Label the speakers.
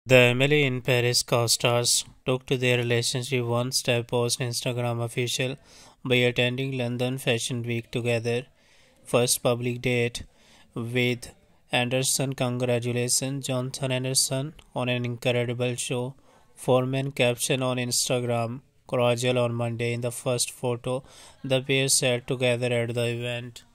Speaker 1: The Emily in Paris Costars took to their relationship one step post Instagram official by attending London Fashion Week together. First public date with Anderson. Congratulations, Jonathan Anderson, on an incredible show. Forman caption on Instagram. Cordial on Monday in the first photo. The pair sat together at the event.